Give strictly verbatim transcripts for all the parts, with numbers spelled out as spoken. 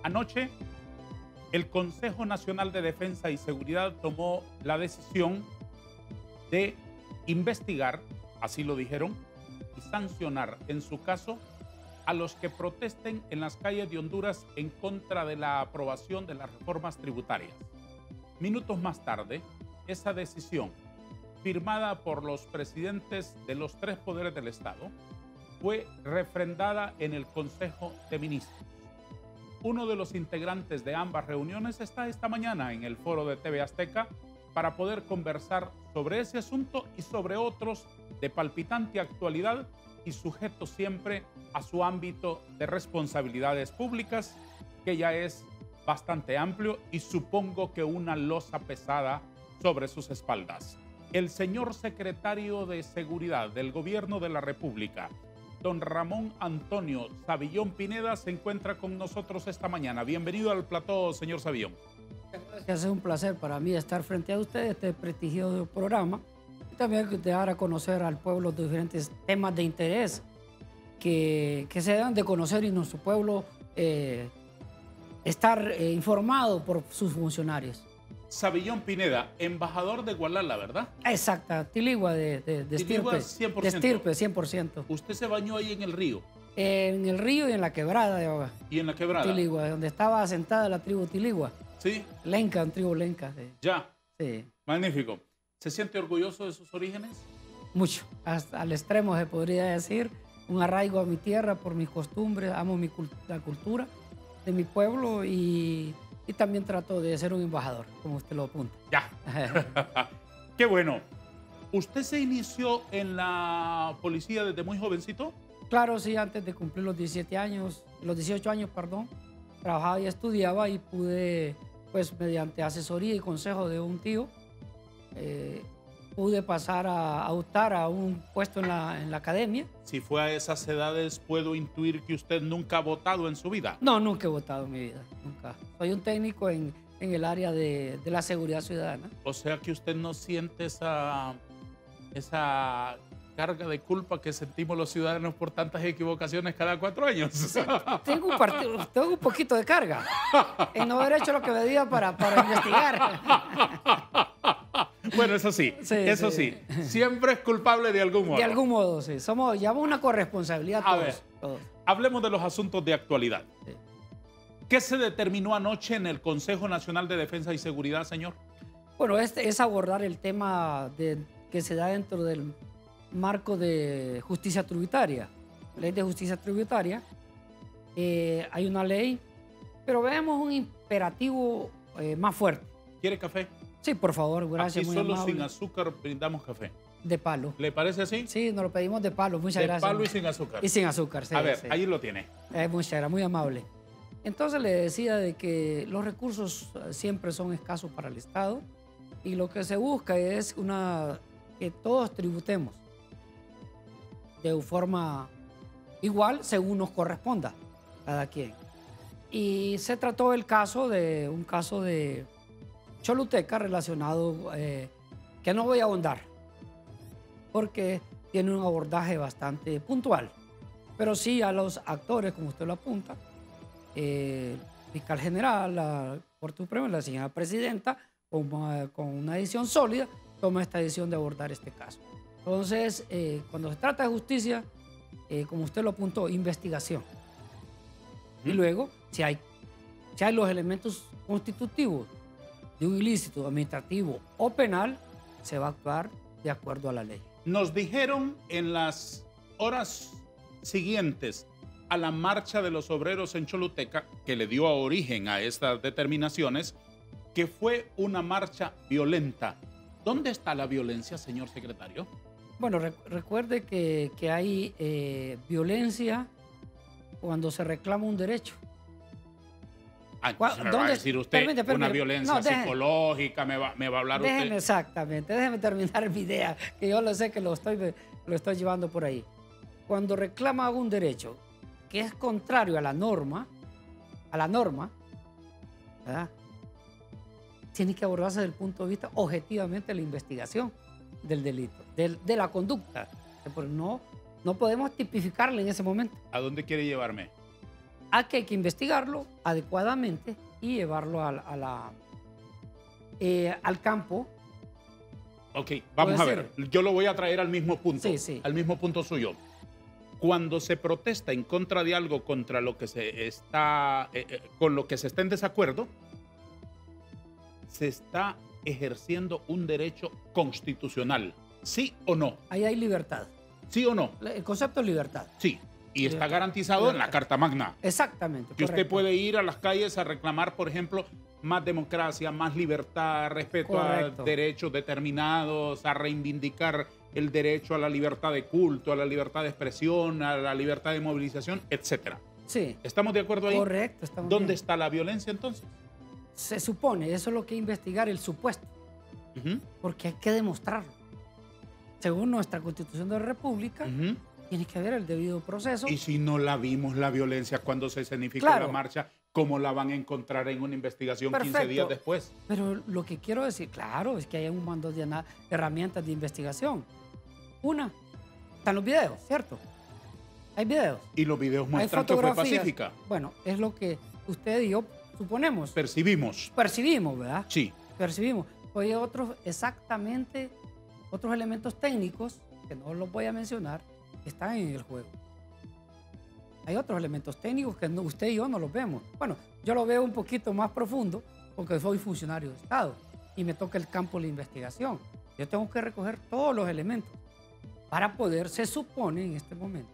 Anoche, el Consejo Nacional de Defensa y Seguridad tomó la decisión de investigar, así lo dijeron, y sancionar, en su caso, a los que protesten en las calles de Honduras en contra de la aprobación de las reformas tributarias. Minutos más tarde, esa decisión, firmada por los presidentes de los tres poderes del Estado, fue refrendada en el Consejo de Ministros. Uno de los integrantes de ambas reuniones está esta mañana en el foro de T V Azteca para poder conversar sobre ese asunto y sobre otros de palpitante actualidad y sujetos siempre a su ámbito de responsabilidades públicas, que ya es bastante amplio y supongo que una losa pesada sobre sus espaldas. El señor secretario de Seguridad del Gobierno de la República, don Ramón Antonio Savillón Pineda, se encuentra con nosotros esta mañana. Bienvenido al plató, señor Savillón. Es un placer para mí estar frente a ustedes, este prestigioso programa, y también dar a conocer al pueblo los diferentes temas de interés que, que se dan de conocer y nuestro pueblo eh, estar eh, informado por sus funcionarios. Savillón Pineda, embajador de Gualala, ¿verdad? Exacta, Tiligua de, de, de Tiligua estirpe. cien por De ciento. estirpe, cien por ciento. ¿Usted se bañó ahí en el río? En el río y en la quebrada de ¿Y en la quebrada? Tiligua, donde estaba asentada la tribu Tiligua. Sí. Lenca, una tribu lenca. Sí. Ya. Sí. Magnífico. ¿Se siente orgulloso de sus orígenes? Mucho, hasta al extremo se podría decir, un arraigo a mi tierra por mis costumbres, amo mi, la cultura de mi pueblo y, y también trato de ser un embajador, como usted lo apunta. Ya. Qué bueno. ¿Usted se inició en la policía desde muy jovencito? Claro, sí, antes de cumplir los diecisiete años, los dieciocho años, perdón, trabajaba y estudiaba y pude, pues mediante asesoría y consejo de un tío, eh, pude pasar a, a optar a un puesto en la, en la academia. Si fue a esas edades, puedo intuir que usted nunca ha votado en su vida. No, nunca he votado en mi vida, nunca. Soy un técnico en, en el área de, de la seguridad ciudadana. O sea que usted no siente esa, esa carga de culpa que sentimos los ciudadanos por tantas equivocaciones cada cuatro años. Tengo un, partido, tengo un poquito de carga en no haber hecho lo que me debía para, para investigar. Bueno, eso sí, Sí, eso sí. sí. Siempre es culpable de algún modo. De algún modo, sí. Somos, llevamos una corresponsabilidad A todos. ver, todos. hablemos de los asuntos de actualidad. Sí. ¿Qué se determinó anoche en el Consejo Nacional de Defensa y Seguridad, señor? Bueno, este es abordar el tema de, que se da dentro del marco de justicia tributaria. Ley de justicia tributaria. Eh, hay una ley, pero vemos un imperativo eh, más fuerte. ¿Quiere café? Sí, por favor, gracias. Aquí muy solo amable. sin azúcar brindamos café. De palo. ¿Le parece así? Sí, nos lo pedimos de palo, muchas de gracias. palo y sin azúcar. Y sin azúcar, sí. A ver, sí. ahí lo tiene. Eh, muchas gracias, muy amable. Entonces le decía de que los recursos eh, siempre son escasos para el Estado y lo que se busca es una, que todos tributemos de forma igual según nos corresponda cada quien. Y se trató el caso de un caso de Choluteca relacionado, eh, que no voy a ahondar, porque tiene un abordaje bastante puntual, pero sí a los actores, como usted lo apunta, eh, el fiscal general, la Corte Suprema, la señora presidenta, con, con una decisión sólida, toma esta decisión de abordar este caso. Entonces, eh, cuando se trata de justicia, eh, como usted lo apuntó, investigación. ¿Mm? Y luego, si hay, si hay los elementos constitutivos de un ilícito administrativo o penal, se va a actuar de acuerdo a la ley. Nos dijeron en las horas siguientes a la marcha de los obreros en Choluteca, que le dio origen a estas determinaciones, que fue una marcha violenta. ¿Dónde está la violencia, señor secretario? Bueno, rec recuerde que, que hay eh, violencia cuando se reclama un derecho. Ah, me va a decir usted permite, permite. una violencia no, déjeme, psicológica, me va, me va a hablar déjeme, usted. Exactamente, déjeme terminar mi idea, que yo lo sé que lo estoy, lo estoy llevando por ahí. Cuando reclama un derecho que es contrario a la norma, a la norma, ¿verdad?, tiene que abordarse desde el punto de vista objetivamente de la investigación del delito, de, de la conducta. No, no podemos tipificarla en ese momento. ¿A dónde quiere llevarme? Aquí hay que investigarlo adecuadamente y llevarlo a, a la, eh, al campo. Ok, vamos a ver. Yo lo voy a traer al mismo punto. Sí, sí. Al mismo punto suyo. Cuando se protesta en contra de algo contra lo que se está, eh, eh, con lo que se está en desacuerdo, se está ejerciendo un derecho constitucional. ¿Sí o no? Ahí hay libertad. ¿Sí o no? El concepto de libertad. Sí. Y Libertad. está garantizado libertad. En la Carta Magna. Exactamente. Que correcto. usted puede ir a las calles a reclamar, por ejemplo, más democracia, más libertad, respeto correcto. A derechos determinados, a reivindicar el derecho a la libertad de culto, a la libertad de expresión, a la libertad de movilización, etcétera. Sí. ¿Estamos de acuerdo ahí? Correcto. Estamos ¿Dónde bien. está la violencia entonces? Se supone, eso es lo que investigar, el supuesto. Uh-huh. Porque hay que demostrarlo. Según nuestra Constitución de la República, uh-huh. tiene que haber el debido proceso. Y si no la vimos, la violencia, cuando se escenificó claro. la marcha, ¿cómo la van a encontrar en una investigación Perfecto. quince días después? Pero lo que quiero decir, claro, es que hay un mando de herramientas de investigación. Una, están los videos, ¿cierto? Hay videos. Y los videos muestran que fue pacífica. Bueno, es lo que usted y yo suponemos. Percibimos. Percibimos, ¿verdad? Sí. Percibimos. Pues hay otros, exactamente, otros elementos técnicos, que no los voy a mencionar, que están en el juego. Hay otros elementos técnicos que no, usted y yo no los vemos. Bueno, yo lo veo un poquito más profundo porque soy funcionario de Estado y me toca el campo de la investigación. Yo tengo que recoger todos los elementos para poder, se supone en este momento,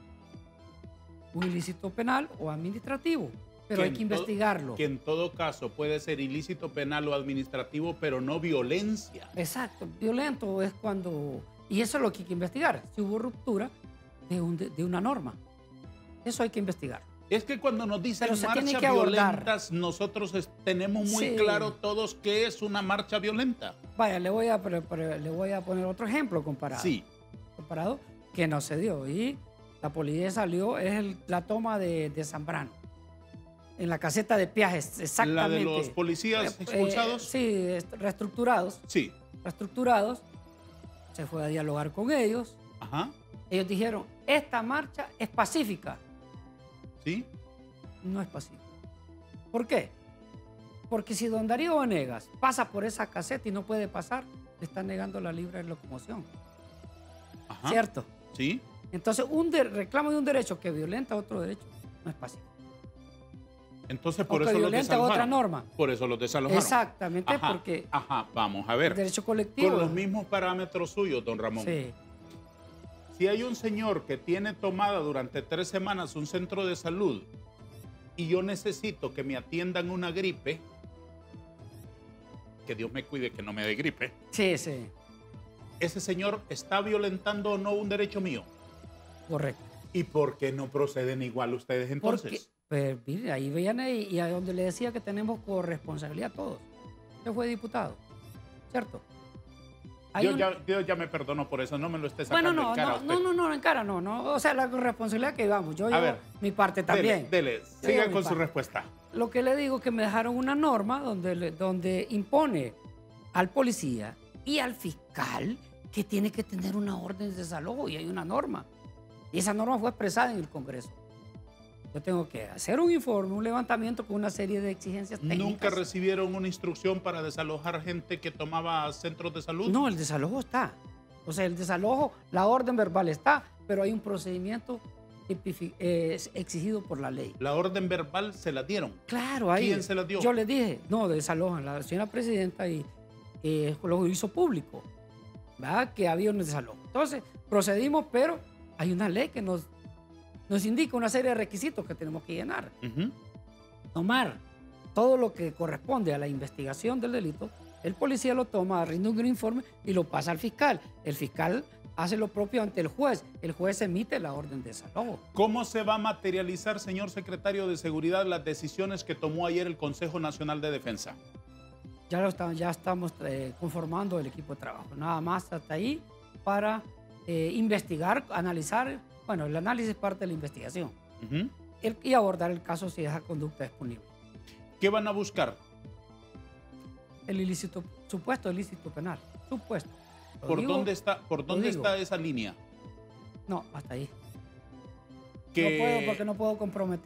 un ilícito penal o administrativo, pero que hay que investigarlo. Que en todo caso puede ser ilícito penal o administrativo, pero no violencia. Exacto, violento es cuando, y eso es lo que hay que investigar, si hubo ruptura de, un, de, de una norma. Eso hay que investigar. Es que cuando nos dicen marchas violentas, abordar. nosotros es, tenemos muy sí. claro todos qué es una marcha violenta. Vaya, le voy a, pero, pero, le voy a poner otro ejemplo comparado. Sí. Comparado que no se dio. Y la policía salió, es el, la toma de, de Zambrano. En la caseta de peajes, exactamente. ¿La de los policías eh, expulsados? Eh, sí, reestructurados. Sí. Reestructurados. Se fue a dialogar con ellos. Ajá. Ellos dijeron, esta marcha es pacífica. ¿Sí? No es pacífica. ¿Por qué? Porque si don Darío Vanegas pasa por esa caseta y no puede pasar, le están negando la libre locomoción. Ajá. ¿Cierto? Sí. Entonces, un de, reclamo de un derecho que violenta otro derecho no es pacífico. Entonces, por o eso que los violenta desalojaron. otra norma. Por eso los desalojaron. Exactamente, ajá, porque... Ajá, vamos a ver. El derecho colectivo. Con los mismos parámetros suyos, don Ramón. Sí. Si hay un señor que tiene tomada durante tres semanas un centro de salud y yo necesito que me atiendan una gripe, que Dios me cuide que no me dé gripe. Sí, sí. ¿Ese señor está violentando o no un derecho mío? Correcto. ¿Y por qué no proceden igual ustedes entonces? Porque, pues, mire, ahí veían ahí, y a donde le decía que tenemos corresponsabilidad todos. Usted fue diputado, ¿cierto? Yo, un... ya, yo ya me perdono por eso, no me lo esté sacando bueno, no, en cara no, a usted. no, no, no, en cara no, no. O sea, la responsabilidad que vamos, yo, yo ver, mi parte también. Dele, dele. siga con su respuesta. Lo que le digo es que me dejaron una norma donde, le, donde impone al policía y al fiscal que tiene que tener una orden de desalojo y hay una norma. Y esa norma fue expresada en el Congreso. Yo tengo que hacer un informe, un levantamiento con una serie de exigencias técnicas. ¿Nunca recibieron una instrucción para desalojar gente que tomaba centros de salud? No, el desalojo está. O sea, el desalojo, la orden verbal está, pero hay un procedimiento eh, exigido por la ley. ¿La orden verbal se la dieron? Claro, ahí. ¿Quién se la dio? Yo le dije, no, desalojan. La señora presidenta y eh, lo hizo público, ¿verdad? Que había un desalojo. Entonces, procedimos, pero hay una ley que nos... nos indica una serie de requisitos que tenemos que llenar. Uh-huh. Tomar todo lo que corresponde a la investigación del delito, el policía lo toma, rinde un informe y lo pasa al fiscal. El fiscal hace lo propio ante el juez. El juez emite la orden de desalojo. ¿Cómo se va a materializar, señor secretario de Seguridad, las decisiones que tomó ayer el Consejo Nacional de Defensa? Ya, lo estamos, ya estamos eh, conformando el equipo de trabajo. Nada más hasta ahí para eh, investigar, analizar. Bueno, el análisis es parte de la investigación. Uh-huh. el, y abordar el caso si esa conducta es punible. ¿Qué van a buscar? El ilícito, supuesto ilícito penal. Supuesto. Lo ¿Por digo, dónde está, por dónde está esa línea? No, hasta ahí. Que... No puedo porque no puedo comprometer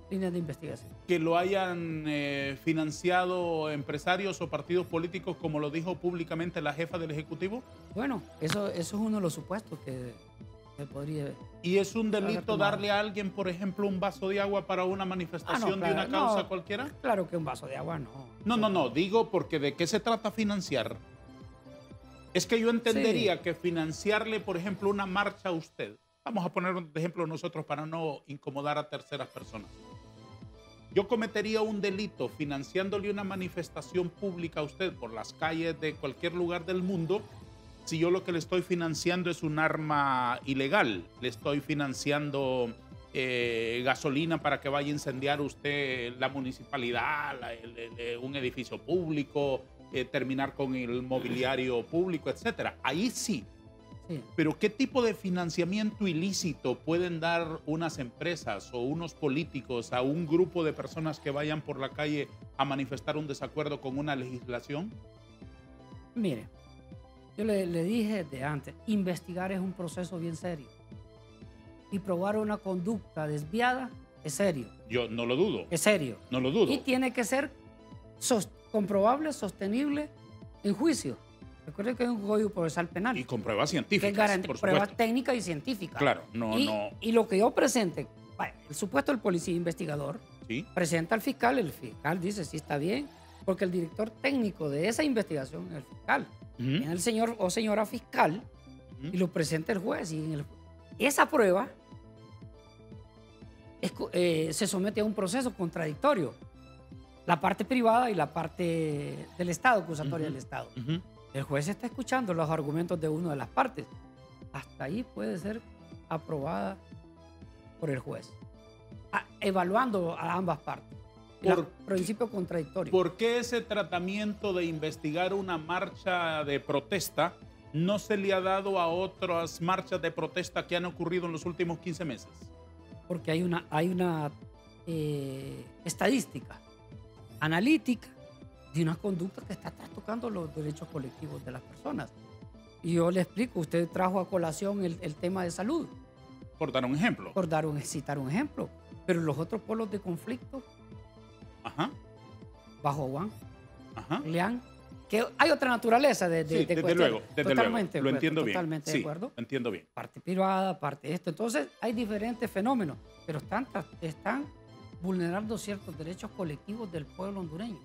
líneas de investigación. Que lo hayan eh, financiado empresarios o partidos políticos, como lo dijo públicamente la jefa del Ejecutivo. Bueno, eso, eso es uno de los supuestos que, que podría... ¿Y es un delito darle a alguien, por ejemplo, un vaso de agua para una manifestación ah, no, claro, de una causa no, cualquiera? Claro que un vaso de agua no. No, no, no, digo porque ¿de qué se trata financiar? Es que yo entendería sí. que financiarle, por ejemplo, una marcha a usted, vamos a poner un ejemplo nosotros para no incomodar a terceras personas. Yo cometería un delito financiándole una manifestación pública a usted por las calles de cualquier lugar del mundo si yo lo que le estoy financiando es un arma ilegal. Le estoy financiando eh, gasolina para que vaya a incendiar usted la municipalidad, la, el, el, un edificio público, eh, terminar con el mobiliario público, etcétera. Ahí sí. Sí. Pero ¿qué tipo de financiamiento ilícito pueden dar unas empresas o unos políticos a un grupo de personas que vayan por la calle a manifestar un desacuerdo con una legislación? Mire, yo le, le dije de antes, investigar es un proceso bien serio. Y probar una conducta desviada es serio. Yo no lo dudo. Es serio. No lo dudo. Y tiene que ser sos, comprobable, sostenible en juicio. Recuerde que es un código procesal penal. Y con pruebas científicas, que por pruebas técnicas y científicas. Claro, no, y, no. Y lo que yo presente, bueno, el supuesto del policía investigador, ¿sí? presenta al fiscal, el fiscal dice sí está bien, porque el director técnico de esa investigación es el fiscal. Uh-huh. Viene el señor o señora fiscal uh-huh. y lo presenta el juez. Y en el, esa prueba es, eh, se somete a un proceso contradictorio. La parte privada y la parte del Estado, acusatoria uh-huh. del Estado. Uh-huh. El juez está escuchando los argumentos de una de las partes. Hasta ahí puede ser aprobada por el juez, a, evaluando a ambas partes. El principio contradictorio. ¿Por qué ese tratamiento de investigar una marcha de protesta no se le ha dado a otras marchas de protesta que han ocurrido en los últimos quince meses? Porque hay una, hay una eh, estadística analítica de una conducta que está trastocando los derechos colectivos de las personas. Y yo le explico, usted trajo a colación el, el tema de salud. Por dar un ejemplo. Por dar un, citar un ejemplo. Pero los otros polos de conflicto, ajá. Bajo Juan, ajá. Leán, que hay otra naturaleza de, de, sí, de desde luego, desde totalmente, luego. Lo entiendo bien. Totalmente sí, de acuerdo. Lo entiendo bien. Parte privada, parte esto. Entonces, hay diferentes fenómenos, pero están, están vulnerando ciertos derechos colectivos del pueblo hondureño.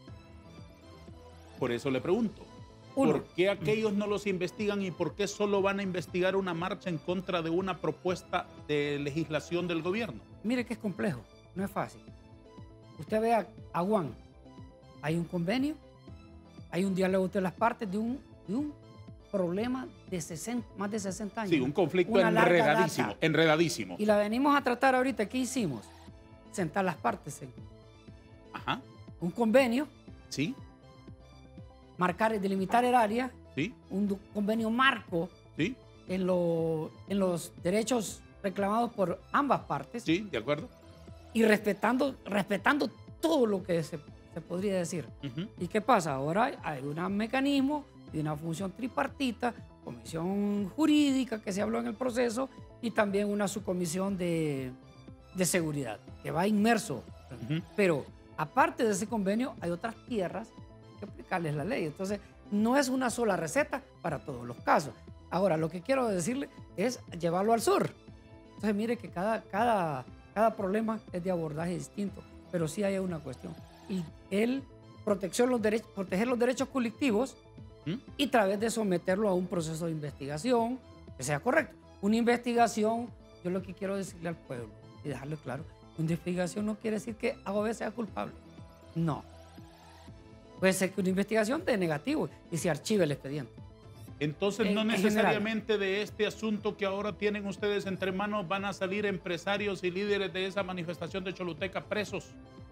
Por eso le pregunto, Uno. ¿por qué aquellos no los investigan y por qué solo van a investigar una marcha en contra de una propuesta de legislación del gobierno? Mire que es complejo, no es fácil. Usted ve a, a Juan, hay un convenio, hay un diálogo entre las partes de un, de un problema de sesenta, más de sesenta años. Sí, un conflicto enredadísimo, enredadísimo. Y la venimos a tratar ahorita, ¿qué hicimos? Sentar las partes en Ajá. un convenio. Sí. Marcar y delimitar el área, ¿sí? Un convenio marco ¿sí? en, lo, en los derechos reclamados por ambas partes. Sí, de acuerdo. Y respetando, respetando todo lo que se, se podría decir. Uh-huh. ¿Y qué pasa? Ahora hay un mecanismo de una función tripartita, comisión jurídica que se habló en el proceso y también una subcomisión de, de seguridad que va inmerso. Uh-huh. Pero aparte de ese convenio hay otras tierras que aplicarles la ley. Entonces, no es una sola receta para todos los casos. Ahora, lo que quiero decirle es llevarlo al sur. Entonces, mire que cada, cada, cada problema es de abordaje distinto, pero sí hay una cuestión. Y el protección los derechos, proteger los derechos colectivos ¿Mm? Y a través de someterlo a un proceso de investigación que sea correcto. Una investigación, yo lo que quiero decirle al pueblo y dejarlo claro, una investigación no quiere decir que A o B sea culpable. No. Puede ser que una investigación dé negativo y se archive el expediente. Entonces, no en, necesariamente en de este asunto que ahora tienen ustedes entre manos van a salir empresarios y líderes de esa manifestación de Choluteca presos.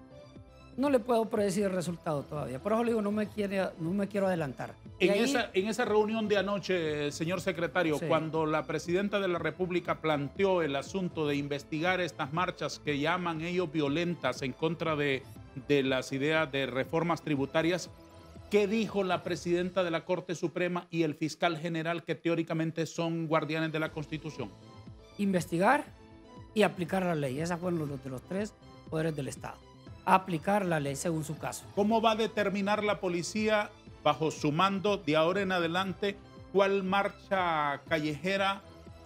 No le puedo predecir el resultado todavía. Por eso le digo, no me, quiere, no me quiero adelantar. En, ahí, esa, en esa reunión de anoche, señor secretario, sí. cuando la presidenta de la República planteó el asunto de investigar estas marchas que llaman ellos violentas en contra de, de las ideas de reformas tributarias, ¿qué dijo la presidenta de la Corte Suprema y el fiscal general que teóricamente son guardianes de la Constitución? Investigar y aplicar la ley. Esas fueron los de los tres poderes del Estado, a aplicar la ley según su caso. ¿Cómo va a determinar la policía, bajo su mando, de ahora en adelante, cuál marcha callejera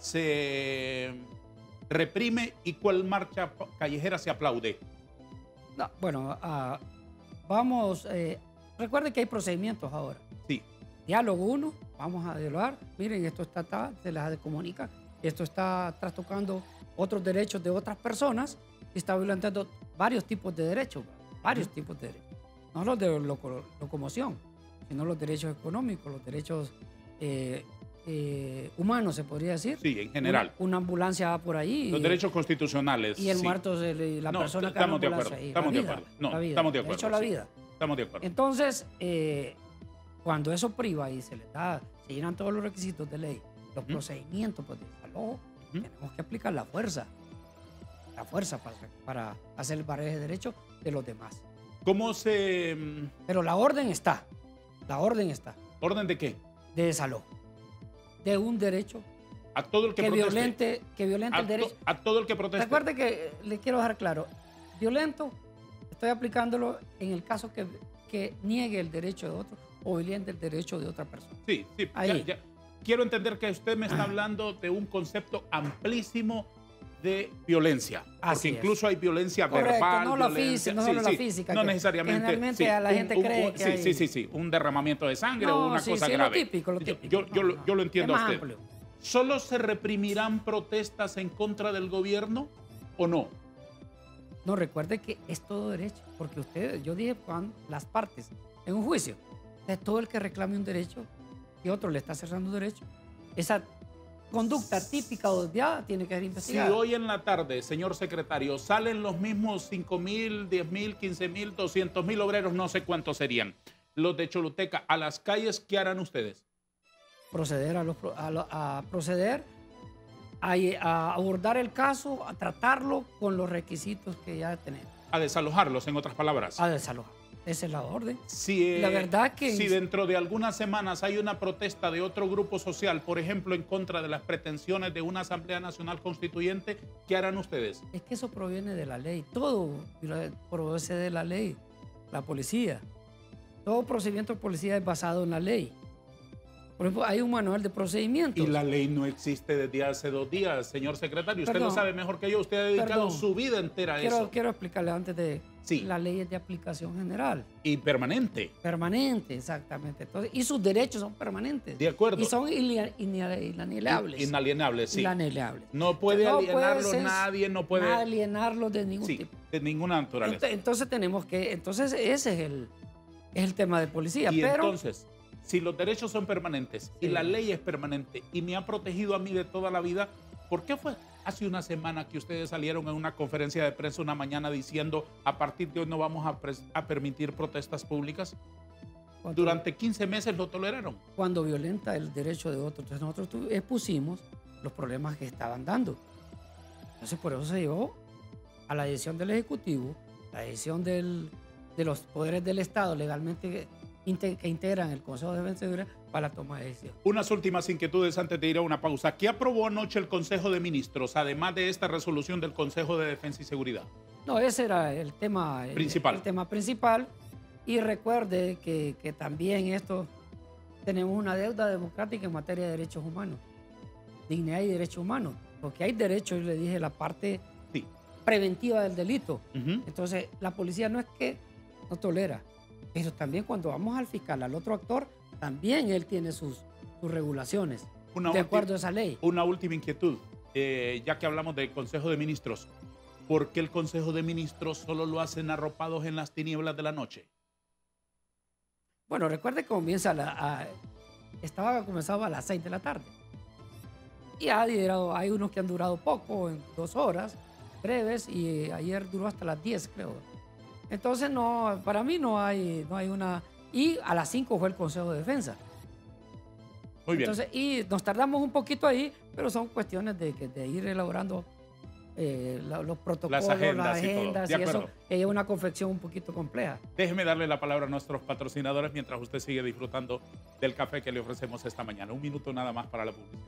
se reprime y cuál marcha callejera se aplaude? No, bueno, uh, vamos, eh, recuerden que hay procedimientos ahora. Sí. Diálogo uno, vamos a dialogar. Miren, esto está, está se les ha de comunicar. Esto está trastocando otros derechos de otras personas y está violentando varios tipos de derechos, varios uh-huh. tipos de derechos. No los de loco, locomoción, sino los derechos económicos, los derechos eh, eh, humanos, se podría decir. Sí, en general. Una, una ambulancia va por ahí. Los y, derechos constitucionales. Y el sí. muerto, de la no, persona que estamos de acuerdo. ahí, Estamos la de vida, acuerdo. No, la vida, estamos de acuerdo. derecho a la sí. vida. Estamos de acuerdo. Entonces, eh, cuando eso priva y se les da, se llenan todos los requisitos de ley, los uh-huh. procedimientos pues, de desalojo, uh-huh. tenemos que aplicar la fuerza, la fuerza para, para hacer el barrio de derechos de los demás. ¿Cómo se...? Pero la orden está, la orden está. ¿Orden de qué? De desalojo, de un derecho a todo el que, que proteste. violente, que violente a el derecho. To, a todo el que proteste. Recuerde que le quiero dejar claro, violento, estoy aplicándolo en el caso que, que niegue el derecho de otro o violente el derecho de otra persona. Sí, sí. Ahí. Ya, ya. Quiero entender que usted me está hablando de un concepto amplísimo de violencia. Así porque incluso es. hay violencia Correcto, verbal, no la violencia, física, no sí, solo sí, la física. no que necesariamente. Generalmente sí, a la un, gente un, cree un, que sí, hay... sí, sí, sí, un derramamiento de sangre no, o una sí, cosa sí, grave. Lo típico, lo típico. Yo, yo, no, yo, yo lo entiendo es a más usted. amplio. ¿Solo se reprimirán protestas en contra del gobierno o no? No, recuerde que es todo derecho, porque usted, yo dije, cuando las partes en un juicio, es todo el que reclame un derecho y otro le está cerrando un derecho. Esa conducta típica o desviada tiene que ser investigada. Si hoy en la tarde, señor secretario, salen los mismos cinco mil, diez mil, quince mil, doscientos mil obreros, no sé cuántos serían, los de Choluteca, a las calles, ¿qué harán ustedes? Proceder a, los, a, lo, a proceder a, a abordar el caso, a tratarlo con los requisitos que ya tenemos. A desalojarlos, en otras palabras. A desalojar. Esa es la orden. Si, eh, la verdad que... Si dentro de algunas semanas hay una protesta de otro grupo social, por ejemplo, en contra de las pretensiones de una Asamblea Nacional Constituyente, ¿qué harán ustedes? Es que eso proviene de la ley. Todo proviene de la ley. La policía. Todo procedimiento de policía es basado en la ley. Por ejemplo, hay un manual de procedimientos. Y la ley no existe desde hace dos días, señor secretario. Usted Perdón, lo sabe mejor que yo. Usted ha dedicado perdón, su vida entera a quiero, eso. Quiero explicarle antes de... Sí. La ley es de aplicación general. Y permanente. Permanente, exactamente. Entonces, y sus derechos son permanentes. De acuerdo. Y son inalienables. Inalienables, sí. Inalienables. No puede no alienarlos puede nadie, no puede... alienarlos de ningún sí, tipo. de ninguna naturaleza. Entonces, entonces tenemos que... Entonces ese es el, es el tema de policía. Y pero, entonces, si los derechos son permanentes y sí. la ley es permanente y me ha protegido a mí de toda la vida, ¿por qué fue hace una semana que ustedes salieron en una conferencia de prensa una mañana diciendo a partir de hoy no vamos a, a permitir protestas públicas? Durante quince meses lo toleraron. Cuando violenta el derecho de otros. Entonces nosotros expusimos los problemas que estaban dando. Entonces por eso se llevó a la decisión del Ejecutivo, la decisión del, de los poderes del Estado legalmente que integran el Consejo de Defensa y Seguridad para la toma de decisión. Unas últimas inquietudes antes de ir a una pausa. ¿Qué aprobó anoche el Consejo de Ministros, además de esta resolución del Consejo de Defensa y Seguridad? No, ese era el tema principal. El, el tema principal. Y recuerde que, que también esto, tenemos una deuda democrática en materia de derechos humanos, dignidad y derechos humanos, porque hay derechos, yo le dije, la parte sí. preventiva del delito. Uh-huh. Entonces, la policía no es que no tolera, pero también cuando vamos al fiscal, al otro actor, también él tiene sus, sus regulaciones, una de acuerdo a esa ley. Una última inquietud, eh, ya que hablamos del Consejo de Ministros. ¿Por qué el Consejo de Ministros solo lo hacen arropados en las tinieblas de la noche? Bueno, recuerde que comienza la, a, estaba comenzado a las seis de la tarde. Y ha durado, hay unos que han durado poco, en dos horas, breves, y ayer duró hasta las diez, creo. Entonces, no, para mí no hay, no hay una... Y a las cinco fue el Consejo de Defensa. Muy bien. Entonces, y nos tardamos un poquito ahí, pero son cuestiones de, de ir elaborando eh, la, los protocolos, las agendas, las agendas y, y eso es una confección un poquito compleja. Déjeme darle la palabra a nuestros patrocinadores mientras usted sigue disfrutando del café que le ofrecemos esta mañana. Un minuto nada más para la publicidad.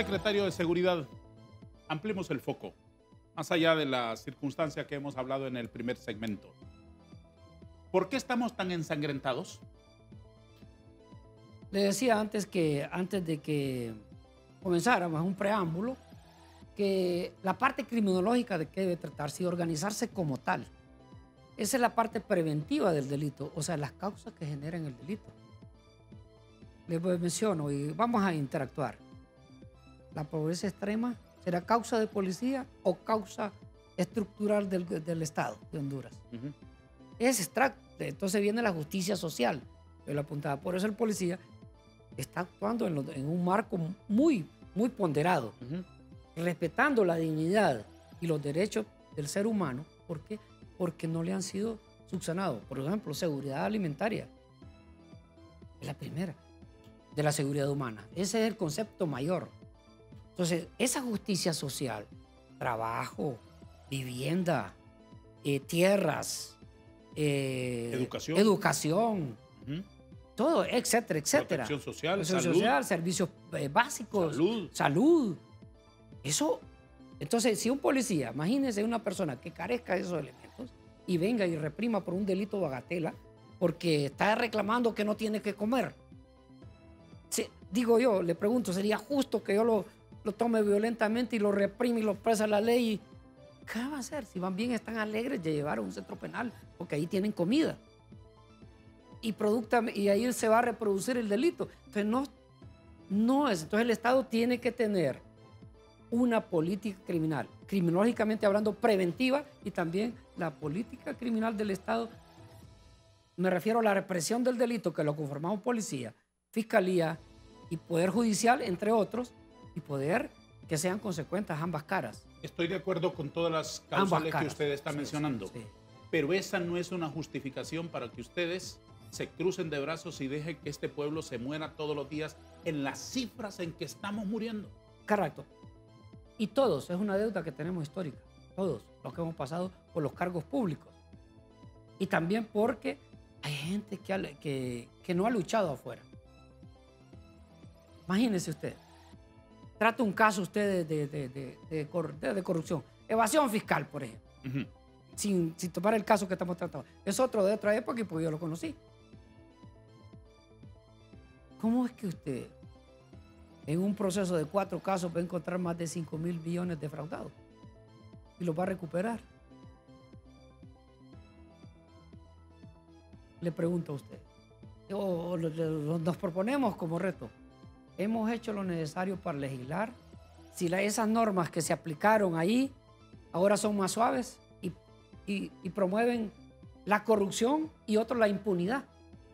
secretario de Seguridad, ampliemos el foco, más allá de la circunstancia que hemos hablado en el primer segmento. ¿Por qué estamos tan ensangrentados? Le decía antes que, antes de que comenzáramos un preámbulo, que la parte criminológica de que debe tratarse y organizarse como tal. Esa es la parte preventiva del delito, o sea, las causas que generan el delito. Les menciono y vamos a interactuar. La pobreza extrema será causa de policía o causa estructural del, del Estado de Honduras. Uh-huh. Es extracto. Entonces viene la justicia social. Yo le apuntaba. Por eso el policía está actuando en, lo, en un marco muy, muy ponderado, uh-huh. respetando la dignidad y los derechos del ser humano. ¿Por qué? Porque no le han sido subsanados. Por ejemplo, seguridad alimentaria. Es la primera de la seguridad humana. Ese es el concepto mayor. Entonces, esa justicia social, trabajo, vivienda, eh, tierras, eh, educación, educación uh-huh. todo, etcétera, etcétera. Protección social, Protección salud, social, servicios eh, básicos, salud. salud. Eso, entonces, si un policía, imagínense una persona que carezca de esos elementos y venga y reprima por un delito bagatela porque está reclamando que no tiene que comer. Sí, digo yo, le pregunto, ¿sería justo que yo lo, lo tome violentamente y lo reprime y lo presa la ley? ¿Qué va a hacer? Si van bien, están alegres de llevar a un centro penal, porque ahí tienen comida. Y, producta, y ahí se va a reproducir el delito. Entonces, no, no es. Entonces, el Estado tiene que tener una política criminal, criminológicamente hablando, preventiva, y también la política criminal del Estado. Me refiero a la represión del delito, que lo conformamos policía, fiscalía y poder judicial, entre otros, y poder que sean consecuentes ambas caras. Estoy de acuerdo con todas las causales que usted está sí, mencionando, sí, sí. pero esa no es una justificación para que ustedes se crucen de brazos y dejen que este pueblo se muera todos los días en las cifras en que estamos muriendo. Correcto. Y todos, es una deuda que tenemos histórica, todos los que hemos pasado por los cargos públicos. Y también porque hay gente que, ha, que, que no ha luchado afuera. Imagínese usted, trata un caso usted de, de, de, de, de, de corrupción, evasión fiscal, por ejemplo, uh-huh. sin, sin tomar el caso que estamos tratando. Es otro de otra época y pues yo lo conocí. ¿Cómo es que usted en un proceso de cuatro casos va a encontrar más de cinco mil millones defraudados y los va a recuperar? Le pregunto a usted. O, o, o nos proponemos como reto. ¿Hemos hecho lo necesario para legislar? Si la, esas normas que se aplicaron ahí ahora son más suaves y, y, y promueven la corrupción y otros la impunidad.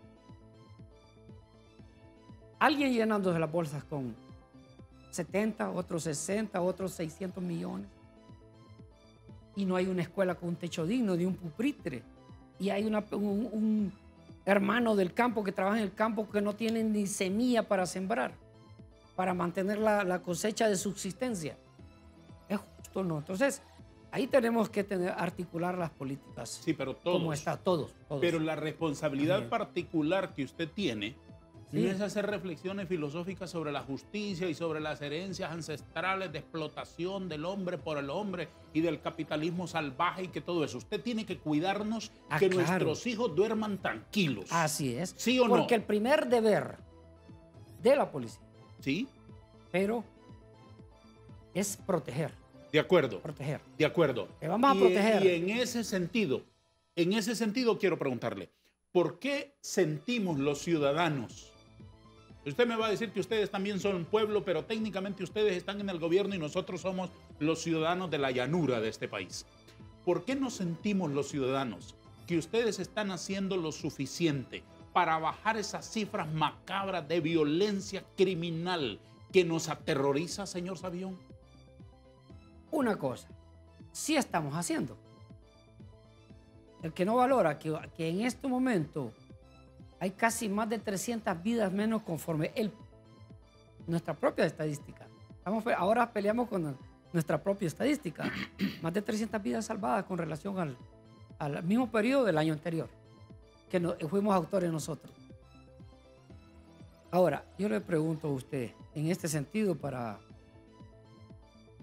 Alguien llenándose las bolsas con setenta, otros sesenta, otros seiscientos millones. Y no hay una escuela con un techo digno, de un pupitre. Y hay una, un, un hermano del campo que trabaja en el campo que no tiene ni semilla para sembrar, para mantener la, la cosecha de subsistencia. ¿Es justo o no? Entonces, ahí tenemos que tener, articular las políticas. Sí, pero todos. Como está, todos, todos. Pero la responsabilidad También. particular que usted tiene sí. no es hacer reflexiones filosóficas sobre la justicia y sobre las herencias ancestrales de explotación del hombre por el hombre y del capitalismo salvaje y que todo eso. Usted tiene que cuidarnos ah, que claro. nuestros hijos duerman tranquilos. Así es. ¿Sí o Porque no? Porque el primer deber de la policía Sí. Pero es proteger. De acuerdo. Proteger. De acuerdo. Te vamos a y, proteger. Y en ese sentido, en ese sentido quiero preguntarle, ¿por qué sentimos los ciudadanos? Usted me va a decir que ustedes también son un pueblo, pero técnicamente ustedes están en el gobierno y nosotros somos los ciudadanos de la llanura de este país. ¿Por qué no sentimos los ciudadanos que ustedes están haciendo lo suficiente para bajar esas cifras macabras de violencia criminal que nos aterroriza, señor Savión? Una cosa, sí estamos haciendo. El que no valora que, que en este momento hay casi más de trescientas vidas menos conforme el, nuestra propia estadística. Estamos, ahora peleamos con nuestra propia estadística. Más de trescientas vidas salvadas con relación al, al mismo periodo del año anterior, que no, fuimos autores nosotros. Ahora, yo le pregunto a usted, en este sentido, para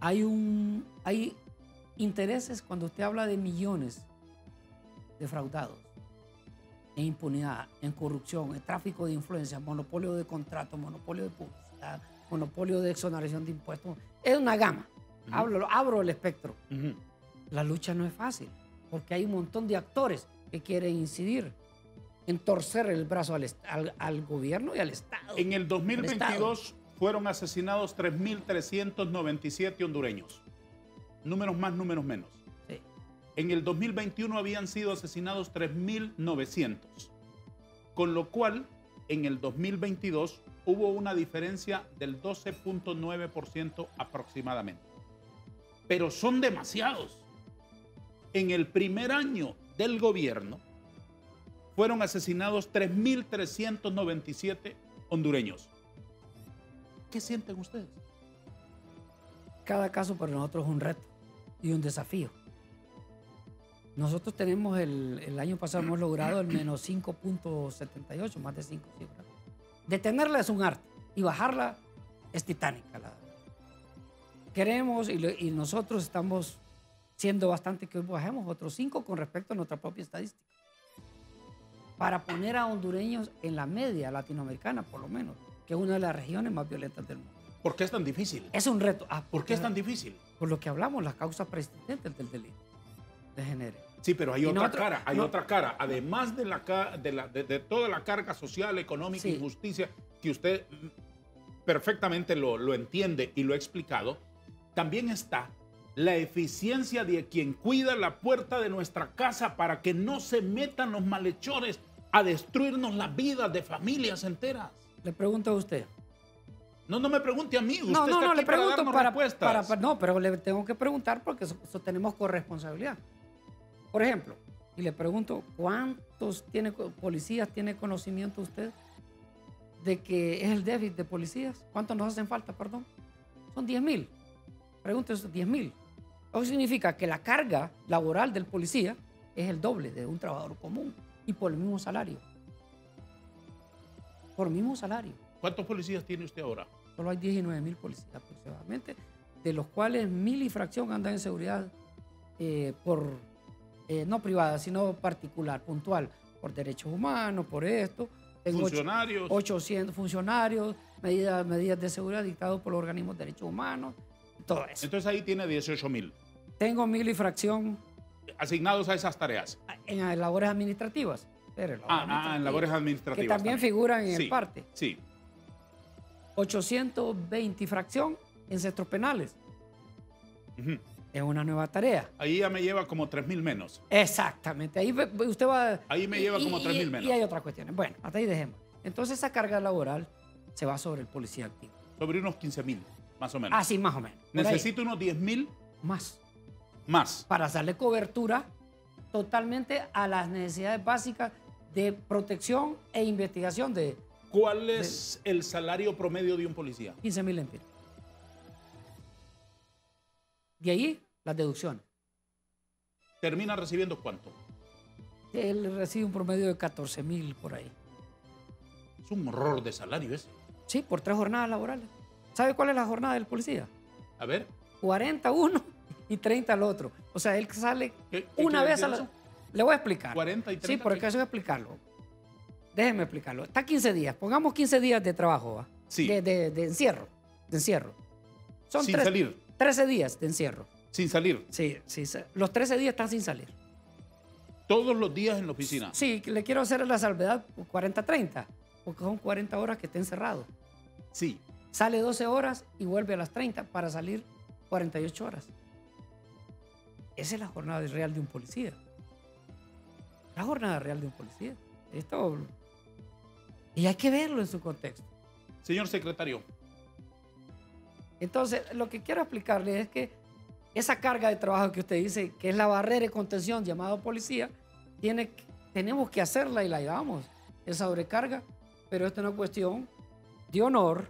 hay, un, hay intereses cuando usted habla de millones defraudados en impunidad, en corrupción, en tráfico de influencia, monopolio de contratos, monopolio de publicidad, monopolio de exoneración de impuestos. Es una gama. Uh-huh. Hablo, abro el espectro. Uh-huh. La lucha no es fácil porque hay un montón de actores que quieren incidir en torcer el brazo al, al, al gobierno y al Estado. En el dos mil veintidós fueron asesinados tres mil trescientos noventa y siete hondureños. Números más, números menos. Sí. En el dos mil veintiuno habían sido asesinados tres mil novecientos. Con lo cual, en el dos mil veintidós hubo una diferencia del doce punto nueve por ciento aproximadamente. Pero son demasiados. En el primer año del gobierno fueron asesinados tres mil trescientos noventa y siete hondureños. ¿Qué sienten ustedes? Cada caso para nosotros es un reto y un desafío. Nosotros tenemos, el, el año pasado hemos logrado el menos cinco punto setenta y ocho, más de cinco cifras. Detenerla es un arte y bajarla es titánica. La, queremos y, y nosotros estamos siendo bastante que hoy bajemos otros cinco con respecto a nuestra propia estadística. Para poner a hondureños en la media latinoamericana, por lo menos, que es una de las regiones más violentas del mundo. ¿Por qué es tan difícil? Es un reto. Ah, ¿Por qué es tan difícil? Por lo que hablamos, las causas preexistentes del delito de género. Sí, pero hay y otra nosotros, cara, hay no, otra cara. Además de, la, de, la, de, de toda la carga social, económica y sí. justicia, que usted perfectamente lo, lo entiende y lo ha explicado, también está la eficiencia de quien cuida la puerta de nuestra casa para que no se metan los malhechores a destruirnos las vidas de familias enteras. Le pregunto a usted. No, no me pregunte a mí. Usted no, no, está no, aquí le pregunto para, para, respuestas. Para, para, no, pero le tengo que preguntar porque eso, eso tenemos corresponsabilidad. Por ejemplo, y le pregunto, ¿cuántos tiene, policías tiene conocimiento usted de que es el déficit de policías? ¿Cuántos nos hacen falta, perdón? Son diez mil. Pregúntese, diez mil. Eso significa que la carga laboral del policía es el doble de un trabajador común y por el mismo salario. Por el mismo salario. ¿Cuántos policías tiene usted ahora? Solo hay diecinueve mil policías aproximadamente, de los cuales mil y fracción andan en seguridad eh, por, eh, no privada, sino particular, puntual, por derechos humanos, por esto. Tengo funcionarios. ochocientos funcionarios, medidas, medidas de seguridad dictados por los organismos de derechos humanos, todo eso. Entonces ahí tiene dieciocho mil. Tengo mil y fracción. Asignados a esas tareas. En labores administrativas. Pero, labores ah, administrativas, ah, en labores administrativas. Que también, también. figuran en sí, el parte. Sí. ochocientos veinte y fracción en centros penales. Uh-huh. Es una nueva tarea. Ahí ya me lleva como tres mil menos. Exactamente. Ahí usted va... Ahí me lleva y, como tres mil menos. Y hay otras cuestiones. Bueno, hasta ahí dejemos. Entonces esa carga laboral se va sobre el policía activo. Sobre unos quince mil, más o menos. Ah, sí, más o menos. Necesito unos diez mil. Más. Más. Para darle cobertura totalmente a las necesidades básicas de protección e investigación de... ¿Cuál es de, el salario promedio de un policía? quince mil lempiras. De ahí las deducciones. ¿Termina recibiendo cuánto? Él recibe un promedio de catorce mil por ahí. Es un horror de salario ese. Sí, por tres jornadas laborales. ¿Sabe cuál es la jornada del policía? A ver. cuarenta uno y treinta al otro. O sea, él sale ¿Qué, qué una vez a la... Eso? Le voy a explicar. cuarenta y treinta. Sí, porque eso voy a explicarlo. Déjeme explicarlo. Está quince días. Pongamos quince días de trabajo, ¿va? Sí. De, de, de encierro. De encierro. Son sin tres, salir. trece días de encierro. Sin salir. Sí, sí. Los trece días están sin salir. ¿Todos los días en la oficina? Sí, le quiero hacer la salvedad cuarenta treinta, porque son cuarenta horas que está encerrado. Sí. Sale doce horas y vuelve a las treinta para salir cuarenta y ocho horas. Esa es la jornada real de un policía. La jornada real de un policía. Esto... Y hay que verlo en su contexto. Señor secretario. Entonces, lo que quiero explicarle es que esa carga de trabajo que usted dice, que es la barrera de contención llamada policía, tiene, tenemos que hacerla y la llevamos. Es sobrecarga, pero esto es una cuestión de honor,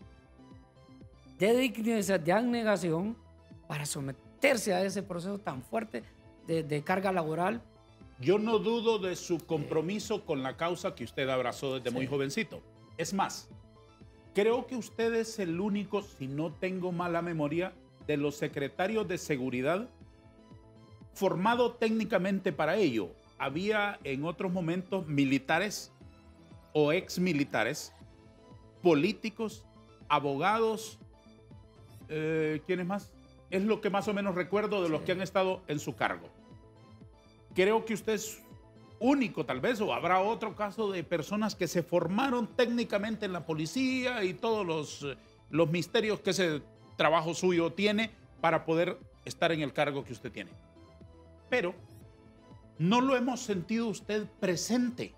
de dignidad, de abnegación, para someterse a ese proceso tan fuerte de, de carga laboral. Yo no dudo de su compromiso con la causa que usted abrazó desde sí. muy jovencito. Es más, creo que usted es el único, si no tengo mala memoria, de los secretarios de seguridad formado técnicamente para ello. Había en otros momentos militares o ex militares, políticos, abogados, eh, ¿quiénes más? Es lo que más o menos recuerdo de los Sí. que han estado en su cargo. Creo que usted es único tal vez, o habrá otro caso de personas que se formaron técnicamente en la policía y todos los, eh, los misterios que ese trabajo suyo tiene para poder estar en el cargo que usted tiene. Pero no lo hemos sentido usted presente,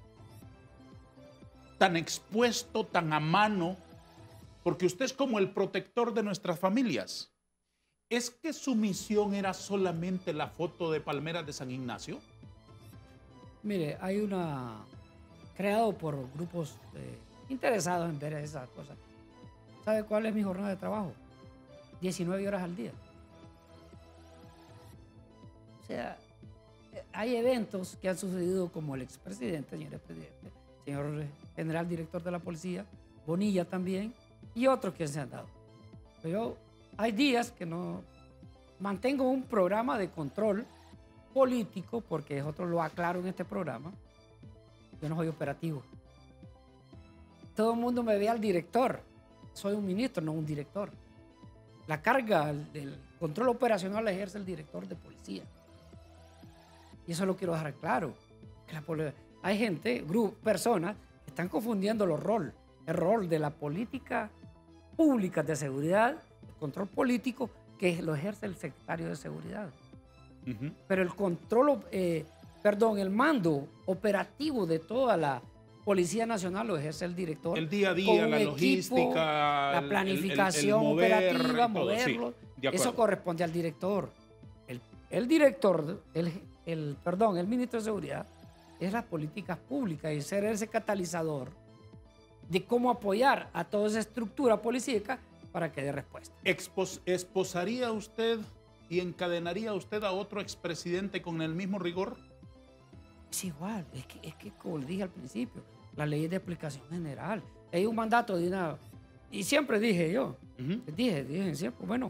tan expuesto, tan a mano, porque usted es como el protector de nuestras familias. ¿Es que su misión era solamente la foto de palmeras de San Ignacio? Mire, hay una, creado por grupos eh, interesados en ver esas cosas. ¿Sabe cuál es mi jornada de trabajo? diecinueve horas al día. O sea, eh, hay eventos que han sucedido como el expresidente, señor presidente, señor general director de la policía, Bonilla también, y otros que se han dado. Pero yo, hay días que no mantengo un programa de control político, porque es otro lo aclaro en este programa. Yo no soy operativo. Todo el mundo me ve al director. Soy un ministro, no un director. La carga del control operacional la ejerce el director de policía. Y eso lo quiero dejar claro. Que la poli- hay gente, grupos, personas que están confundiendo los roles. El rol de la política pública de seguridad, el control político, que lo ejerce el secretario de seguridad. Uh-huh. Pero el control, eh, perdón, el mando operativo de toda la Policía Nacional lo ejerce el director. El día a con día, un la equipo, logística, la el- planificación el- el- el mover y operativa, todo, moverlo. sí, de acuerdo. Eso corresponde al director. El, el director, el, el, perdón, el ministro de Seguridad es las políticas públicas y ser ese catalizador de cómo apoyar a toda esa estructura policíaca para que dé respuesta. Expos- ¿Esposaría usted y encadenaría usted a otro expresidente con el mismo rigor? Es igual, es que, es que como le dije al principio, la ley es de aplicación general. Hay un mandato de una... Y siempre dije yo, Uh-huh. les dije, dije siempre, bueno,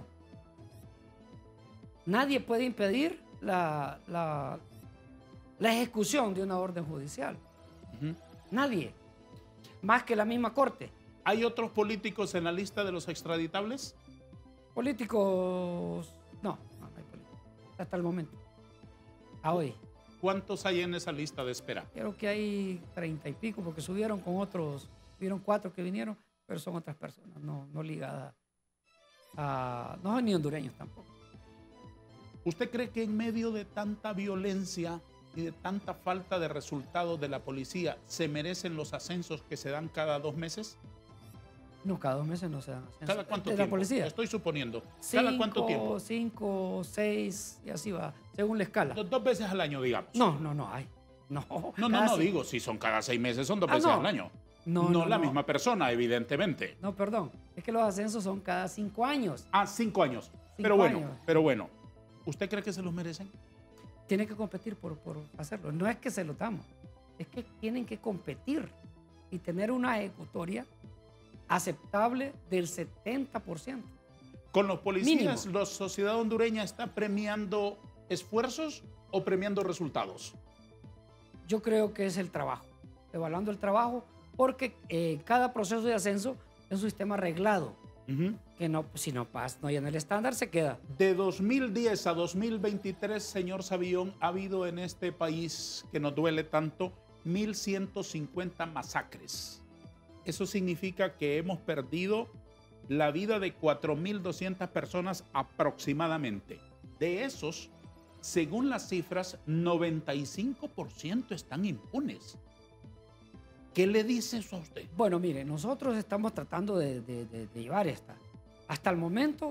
nadie puede impedir la, la, la ejecución de una orden judicial. Uh-huh. Nadie, más que la misma corte. ¿Hay otros políticos en la lista de los extraditables? Políticos, no, no, no hay políticos, hasta el momento, a hoy. ¿Cuántos hay en esa lista de espera? Creo que hay treinta y pico, porque subieron con otros, subieron cuatro que vinieron, pero son otras personas, no, no ligadas a... No son ni hondureños tampoco. ¿Usted cree que en medio de tanta violencia y de tanta falta de resultados de la policía se merecen los ascensos que se dan cada dos meses? No, cada dos meses no se dan ascensos. ¿Cada cuánto ¿De tiempo? la policía? Estoy suponiendo. Cinco, ¿Cada cuánto tiempo? Cinco, seis, y así va, según la escala. Dos, dos veces al año, digamos. No, no, no hay. No, No, no, cada no, cinco- digo, si son cada seis meses, son dos Ah, veces no. al año. No, No, no, la no. misma persona, evidentemente. No, perdón. Es que los ascensos son cada cinco años. Ah, cinco años. pero Cinco bueno, años. pero bueno. ¿Usted cree que se los merecen? Tienen que competir por, por hacerlo. No es que se lo damos, es que tienen que competir y tener una ejecutoria aceptable del setenta por ciento. ¿Con los policías, Mínimo. la sociedad hondureña está premiando esfuerzos o premiando resultados? Yo creo que es el trabajo, evaluando el trabajo, porque eh, cada proceso de ascenso es un sistema arreglado, Ujú. que no, si no pasa, no llena el estándar, se queda. De dos mil diez a dos mil veintitrés, señor Savillón, ha habido en este país que nos duele tanto mil ciento cincuenta masacres. Eso significa que hemos perdido la vida de cuatro mil doscientas personas aproximadamente. De esos, según las cifras, noventa y cinco por ciento están impunes. ¿Qué le dice eso a usted? Bueno, mire, nosotros estamos tratando de, de- de- de llevar esta. Hasta el momento,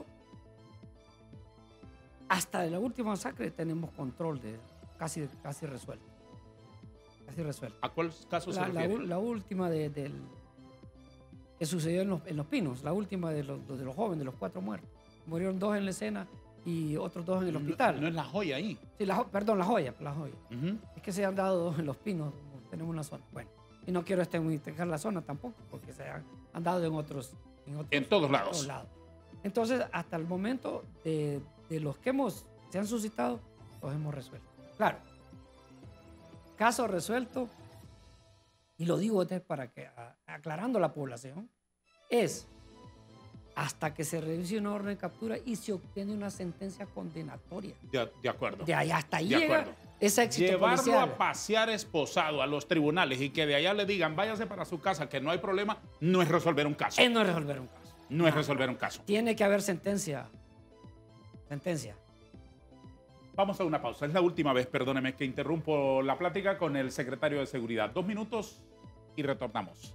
hasta de la última masacre tenemos control de casi, casi resuelto. Casi resuelto. ¿A cuál caso se La, la refiere? u- la última de, del, que sucedió en los, en Los Pinos, la última de los, de los jóvenes, de los cuatro muertos. Murieron dos en la escena y otros dos en el hospital. No, no es la joya ahí. Sí, la, jo- perdón, la joya, la joya. Ujú. Es que se han dado dos en Los Pinos, como tenemos una zona. Bueno, y no quiero estigmatizar la zona tampoco, porque se han, han dado en otros, en otros En todos lados. lados. Entonces, hasta el momento de, de los que hemos, se han suscitado, los hemos resuelto. Claro, caso resuelto, y lo digo este para que, a, aclarando a la población, es hasta que se revise una orden de captura y se obtiene una sentencia condenatoria. De, de acuerdo. De ahí hasta ahí de llega acuerdo. ese éxito Llevarlo policial. a pasear esposado a los tribunales y que de allá le digan váyase para su casa, que no hay problema, no es resolver un caso. Es no es resolver un caso. No es resolver un caso. Tiene que haber sentencia. Sentencia. Vamos a una pausa. Es la última vez, perdóneme, que interrumpo la plática con el secretario de Seguridad. Dos minutos y retornamos.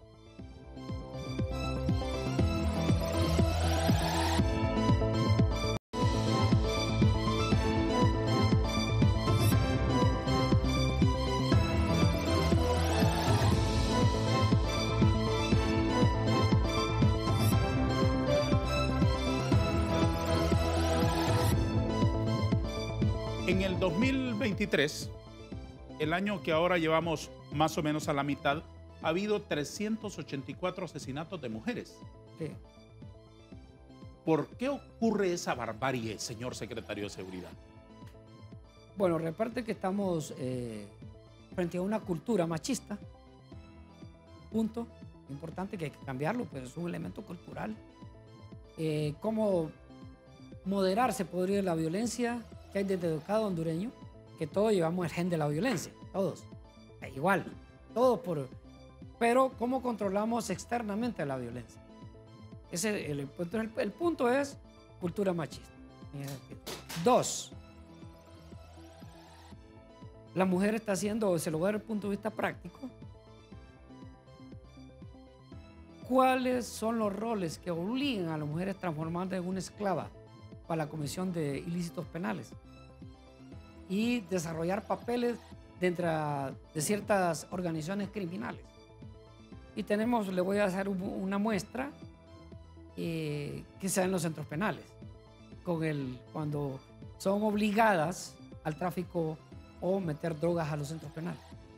En el dos mil veintitrés, el año que ahora llevamos más o menos a la mitad, ha habido trescientos ochenta y cuatro asesinatos de mujeres. Sí. ¿Por qué ocurre esa barbarie, señor secretario de Seguridad? Bueno, reparte que estamos eh, frente a una cultura machista. Punto. Importante que hay que cambiarlo, pues es un elemento cultural. Eh, ¿Cómo moderarse podría la violencia que hay desde educado hondureño? Que todos llevamos el gen de la violencia, todos. Eh, igual, todos por... Pero ¿cómo controlamos externamente la violencia? Ese, el, el, el punto es cultura machista. Dos, la mujer está haciendo, se lo voy a dar desde el punto de vista práctico, ¿cuáles son los roles que obligan a las mujeres a transformarse en una esclava para la comisión de ilícitos penales y desarrollar papeles dentro de ciertas organizaciones criminales? Y tenemos, le voy a hacer una muestra eh, que se da en los centros penales, con el, cuando son obligadas al tráfico o meter drogas a los centros penales.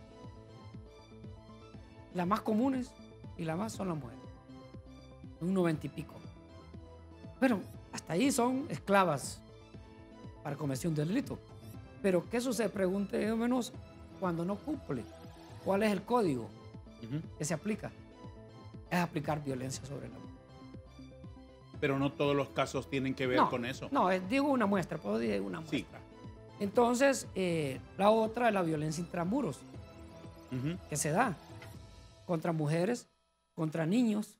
Las más comunes y las más son las mujeres, un noventa y pico. Pero hasta ahí son esclavas para comisión del delito. Pero ¿qué sucede? Pregunte o menos cuando no cumple. ¿Cuál es el código uh-huh. que se aplica? Es aplicar violencia sobre la mujer. Pero no todos los casos tienen que ver no, con eso. No, digo una muestra, puedo decir una muestra. Sí. Entonces, eh, la otra es la violencia intramuros, uh-huh. que se da contra mujeres, contra niños.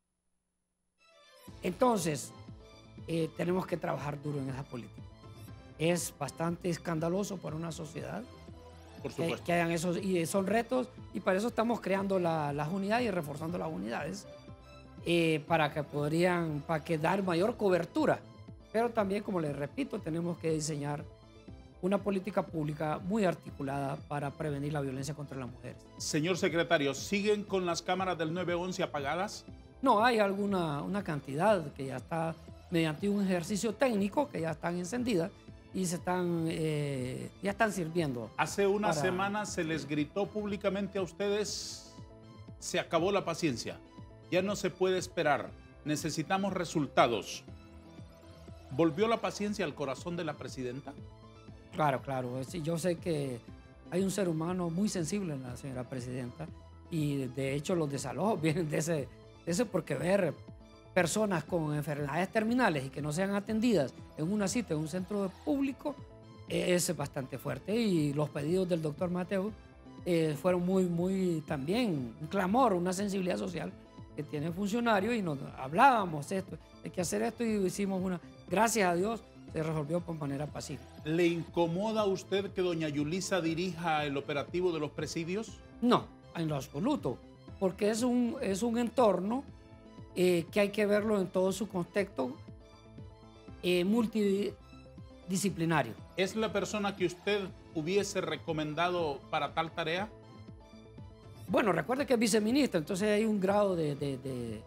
Entonces, eh, tenemos que trabajar duro en esa política. Es bastante escandaloso para una sociedad Por supuesto. que, que hagan esos, y son retos, y para eso estamos creando la, las unidades y reforzando las unidades eh, para que podrían, para que dar mayor cobertura. Pero también, como les repito, tenemos que diseñar una política pública muy articulada para prevenir la violencia contra las mujeres. Señor secretario, ¿siguen con las cámaras del nueve once apagadas? No, hay alguna una cantidad que ya está, mediante un ejercicio técnico, que ya están encendidas y se están, eh, ya están sirviendo. Hace una para... semana se les gritó públicamente a ustedes, se acabó la paciencia, ya no se puede esperar, necesitamos resultados. ¿Volvió la paciencia al corazón de la presidenta? Claro, claro. Yo sé que hay un ser humano muy sensible en la señora presidenta y de hecho los desalojos vienen de ese, de ese porque ver personas con enfermedades terminales y que no sean atendidas en una cita, en un centro público, es bastante fuerte. Y los pedidos del doctor Mateo eh, fueron muy, muy también un clamor, una sensibilidad social que tiene el funcionario y nos hablábamos esto, hay que hacer esto y hicimos una, gracias a Dios, se resolvió por manera pacífica. ¿Le incomoda a usted que doña Yulisa dirija el operativo de los presidios? No, en lo absoluto, porque es un, es un entorno eh, que hay que verlo en todo su contexto eh, multidisciplinario. ¿Es la persona que usted hubiese recomendado para tal tarea? Bueno, recuerde que es viceministra, entonces hay un grado de... de, de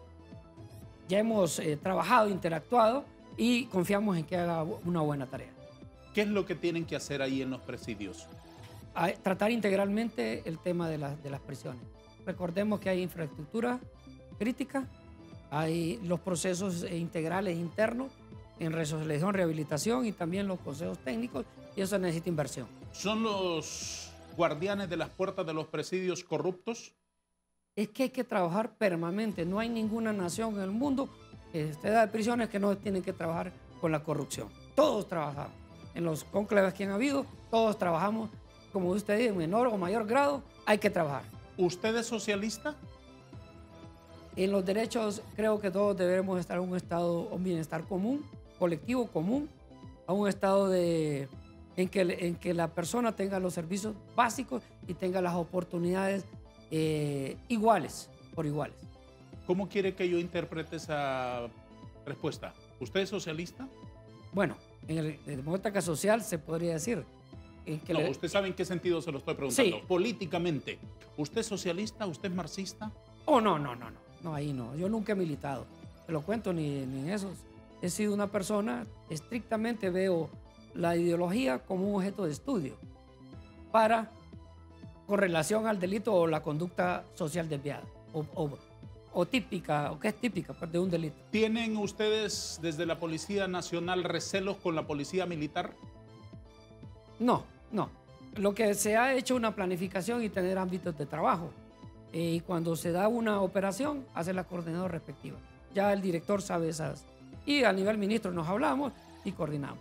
ya hemos eh, trabajado, interactuado y confiamos en que haga una buena tarea. ¿Qué es lo que tienen que hacer ahí en los presidios? A, tratar integralmente el tema de, la, de las prisiones. Recordemos que hay infraestructura crítica, hay los procesos integrales internos en resolución, rehabilitación y también los consejos técnicos, y eso necesita inversión. ¿Son los guardianes de las puertas de los presidios corruptos? Es que hay que trabajar permanente. No hay ninguna nación en el mundo que esté de prisiones que no tienen que trabajar con la corrupción. Todos trabajamos. En los cónclaves que han habido, todos trabajamos, como usted dice, en menor o mayor grado, hay que trabajar. ¿Usted es socialista? En los derechos creo que todos debemos estar en un estado, un bienestar común, colectivo común, a un estado de, en, que, en que la persona tenga los servicios básicos y tenga las oportunidades eh, iguales, por iguales. ¿Cómo quiere que yo interprete esa respuesta? ¿Usted es socialista? Bueno, en el, el demócrata social se podría decir. En que no, le... usted sabe en qué sentido se lo estoy preguntando. Sí. Políticamente, ¿usted es socialista? ¿Usted es marxista? Oh, no, no, no, no. No, ahí no. Yo nunca he militado. Te lo cuento ni, ni en eso. He sido una persona, estrictamente veo la ideología como un objeto de estudio para, con relación al delito o la conducta social desviada o, o, o típica, o que es típica pues, de un delito. ¿Tienen ustedes desde la Policía Nacional recelos con la Policía Militar? No, no. Lo que se ha hecho una planificación y tener ámbitos de trabajo. Eh, y cuando se da una operación, hace la coordinadora respectiva. Ya el director sabe esas. Y a nivel ministro nos hablamos y coordinamos.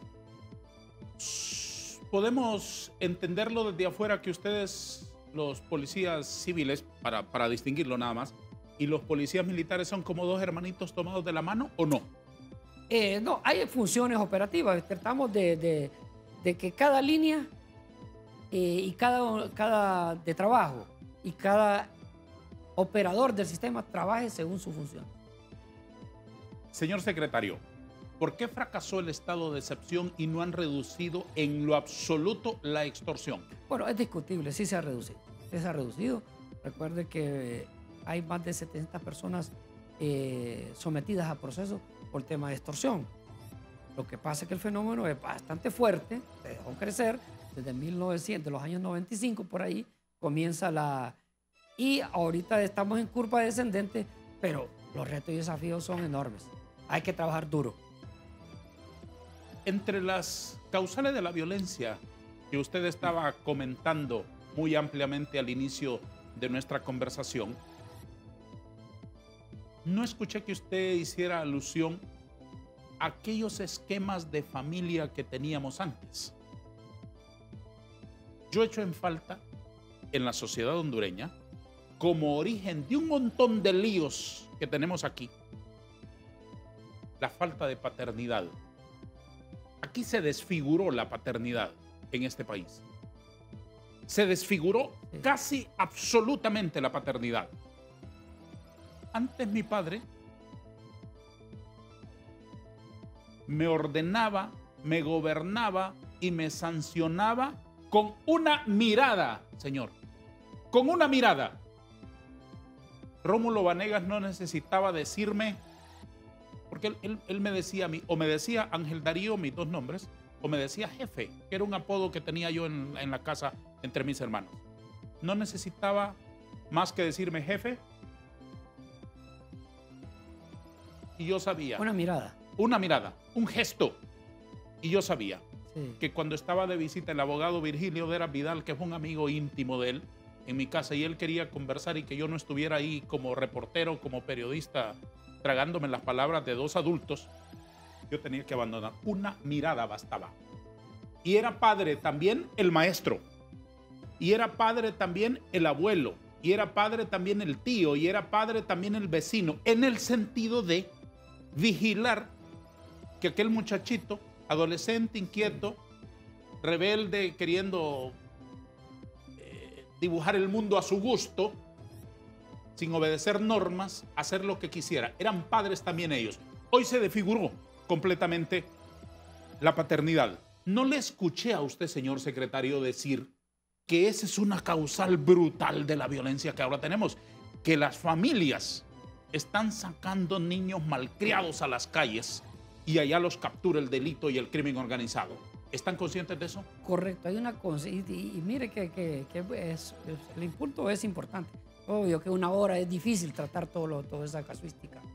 ¿Podemos entenderlo desde afuera que ustedes, los policías civiles, para, para distinguirlo nada más, y los policías militares son como dos hermanitos tomados de la mano o no? Eh, no, hay funciones operativas. Tratamos de, de, de que cada línea eh, y cada, cada de trabajo y cada operador del sistema trabaje según su función. Señor secretario, ¿por qué fracasó el estado de excepción y no han reducido en lo absoluto la extorsión? Bueno, es discutible, sí se ha reducido. Sí se ha reducido. Recuerde que hay más de setenta personas eh, sometidas a proceso por tema de extorsión. Lo que pasa es que el fenómeno es bastante fuerte, se dejó crecer desde mil novecientos, los años noventa y cinco, por ahí comienza la... Y ahorita estamos en curva descendente, pero los retos y desafíos son enormes. Hay que trabajar duro. Entre las causales de la violencia que usted estaba comentando muy ampliamente al inicio de nuestra conversación, no escuché que usted hiciera alusión a aquellos esquemas de familia que teníamos antes. Yo echo en falta en la sociedad hondureña, como origen de un montón de líos que tenemos aquí, la falta de paternidad. Aquí se desfiguró la paternidad en este país. Se desfiguró casi absolutamente la paternidad. Antes mi padre me ordenaba, me gobernaba y me sancionaba con una mirada, señor, con una mirada. Rómulo Vanegas no necesitaba decirme, porque él, él, él me decía a mí, o me decía Ángel Darío, mis dos nombres, o me decía jefe, que era un apodo que tenía yo en, en la casa entre mis hermanos. No necesitaba más que decirme jefe, y yo sabía. Una mirada. Una mirada, un gesto, y yo sabía Sí. que cuando estaba de visita el abogado Virgilio Vera Vidal, que es un amigo íntimo de él, en mi casa, y él quería conversar y que yo no estuviera ahí como reportero, como periodista, tragándome las palabras de dos adultos, yo tenía que abandonar. Una mirada bastaba. Y era padre también el maestro, y era padre también el abuelo, y era padre también el tío, y era padre también el vecino, en el sentido de vigilar que aquel muchachito, adolescente, inquieto, rebelde, queriendo dibujar el mundo a su gusto, sin obedecer normas, hacer lo que quisiera. Eran padres también ellos. Hoy se desfiguró completamente la paternidad. No le escuché a usted, señor secretario, decir que esa es una causal brutal de la violencia que ahora tenemos, que las familias están sacando niños malcriados a las calles y allá los captura el delito y el crimen organizado. ¿Están conscientes de eso? Correcto, hay una cosa, y, y, y mire que, que, que es, es, el impulso es importante. Obvio que una hora es difícil tratar todo lo, toda esa casuística,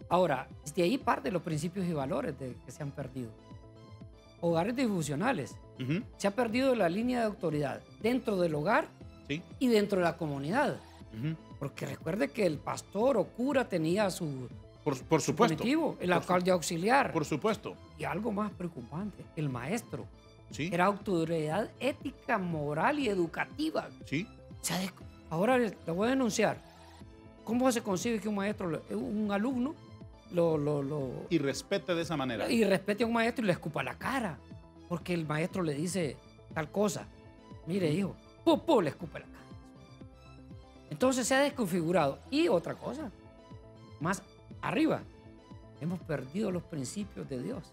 Ahora, de ahí parte los principios y valores de, que se han perdido. Hogares disfuncionales. Uh-huh. Se ha perdido la línea de autoridad dentro del hogar, sí, y dentro de la comunidad. Uh-huh. Porque recuerde que el pastor o cura tenía su, por, por su supuesto, punitivo, el por alcalde su, auxiliar. Por supuesto. Y algo más preocupante, el maestro. Sí. Era autoridad ética, moral y educativa. Sí. O sea, ahora le voy a denunciar. ¿Cómo se concibe que un maestro, un alumno, lo, lo, lo... y respete de esa manera? Y respete a un maestro y le escupa la cara. Porque el maestro le dice tal cosa. Mire, hijo, ¡pum, pum! Le escupe la cara. Entonces se ha desconfigurado. Y otra cosa, más arriba, hemos perdido los principios de Dios.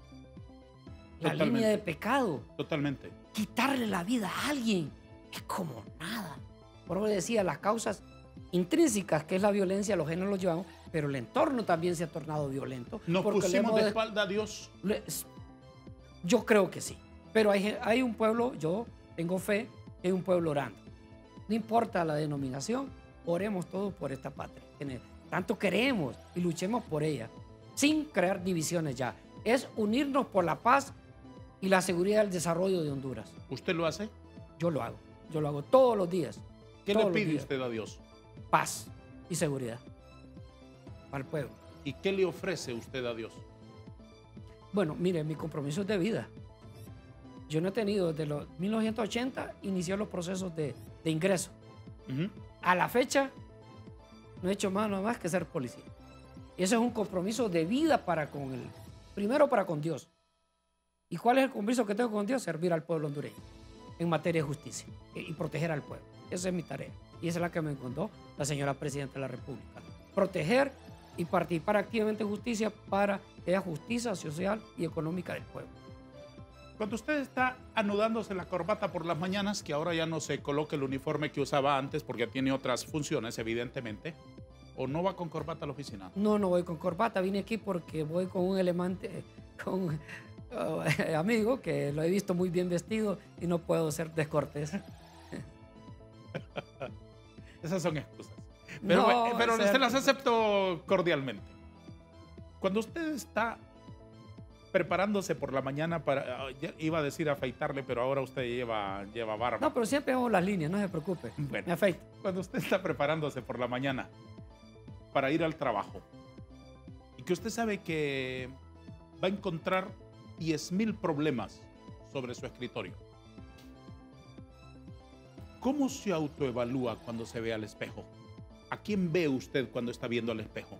La Totalmente. línea de pecado. Totalmente. Quitarle la vida a alguien es como nada. Por eso decía, las causas intrínsecas, que es la violencia, los genes los llevamos, pero el entorno también se ha tornado violento. ¿Nos porque pusimos de de... espalda a Dios? Yo creo que sí. Pero hay, hay un pueblo, yo tengo fe, que hay un pueblo orando. No importa la denominación, oremos todos por esta patria. Tanto queremos y luchemos por ella, sin crear divisiones ya. Es unirnos por la paz y la seguridad del desarrollo de Honduras. ¿Usted lo hace? Yo lo hago. Yo lo hago todos los días. ¿Qué le pide usted a Dios? Paz y seguridad para el pueblo. ¿Y qué le ofrece usted a Dios? Bueno, mire, mi compromiso es de vida. Yo no he tenido, desde los mil novecientos ochenta, inició los procesos de, de ingreso. Uh-huh. A la fecha, no he hecho más, nada más que ser policía. Y ese es un compromiso de vida para con el, primero para con Dios. ¿Y cuál es el compromiso que tengo con Dios? Servir al pueblo hondureño en materia de justicia y proteger al pueblo. Esa es mi tarea. Y esa es la que me encomendó la señora Presidenta de la República. Proteger y participar activamente en justicia para que haya justicia social y económica del pueblo. Cuando usted está anudándose la corbata por las mañanas, que ahora ya no se coloque el uniforme que usaba antes porque tiene otras funciones, evidentemente, ¿o no va con corbata a la oficina? No, no voy con corbata. Vine aquí porque voy con un elemante, con un uh, amigo que lo he visto muy bien vestido y no puedo ser descortés. Esas son excusas. Pero, no, pero o sea, se las acepto cordialmente. Cuando usted está preparándose por la mañana para, ya iba a decir afeitarle, pero ahora usted lleva, lleva barba. No, pero siempre hago las líneas, no se preocupe. Bueno, me afeito. Cuando usted está preparándose por la mañana para ir al trabajo y que usted sabe que va a encontrar diez mil problemas sobre su escritorio, ¿cómo se autoevalúa cuando se ve al espejo? ¿A quién ve usted cuando está viendo al espejo?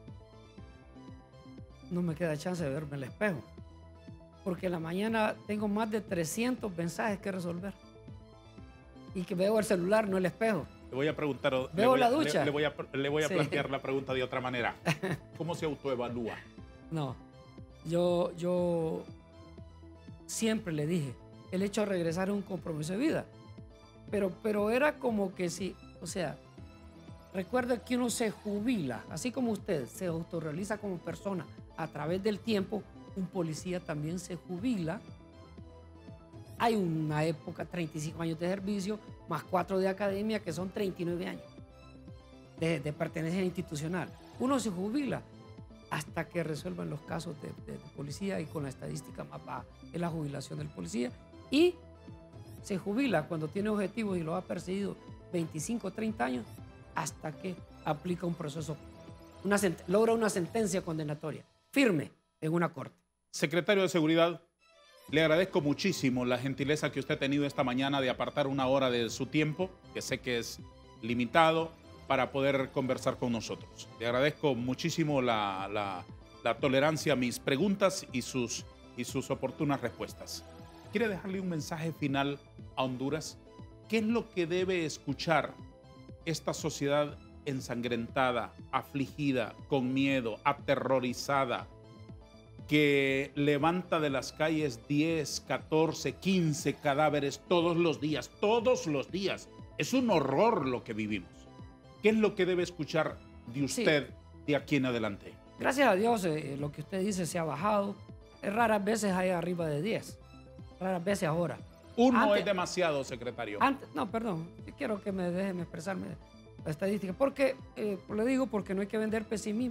No me queda chance de verme al espejo, porque en la mañana tengo más de trescientos mensajes que resolver y que veo el celular, no el espejo. Le voy a preguntar, veo le voy, la ducha. Le, le voy a, le voy a sí. plantear la pregunta de otra manera. ¿Cómo se autoevalúa? No, yo, yo siempre le dije, el hecho de regresar es un compromiso de vida, pero, pero era como que si, o sea, recuerda que uno se jubila, así como usted se autorrealiza como persona a través del tiempo, un policía también se jubila. Hay una época, treinta y cinco años de servicio, más cuatro de academia, que son treinta y nueve años de, de pertenencia institucional. Uno se jubila hasta que resuelvan los casos de, de, de policía, y con la estadística más baja es la jubilación del policía. Y se jubila cuando tiene objetivos y lo ha perseguido veinticinco, treinta años, hasta que aplica un proceso, una, logra una sentencia condenatoria firme en una corte. Secretario de Seguridad, le agradezco muchísimo la gentileza que usted ha tenido esta mañana de apartar una hora de su tiempo, que sé que es limitado, para poder conversar con nosotros. Le agradezco muchísimo la, la, la tolerancia a mis preguntas y sus, y sus oportunas respuestas. ¿Quiere dejarle un mensaje final a Honduras? ¿Qué es lo que debe escuchar esta sociedad ensangrentada, afligida, con miedo, aterrorizada, que levanta de las calles diez, catorce, quince cadáveres todos los días, todos los días? Es un horror lo que vivimos. ¿Qué es lo que debe escuchar de usted sí. de aquí en adelante? Gracias a Dios, eh, lo que usted dice se ha bajado. Raras veces hay arriba de diez. Raras veces ahora. Uno antes, es demasiado, secretario. Antes, no, perdón. Quiero que me dejen expresarme la estadística. Porque, eh, le digo, porque no hay que vender pesimismo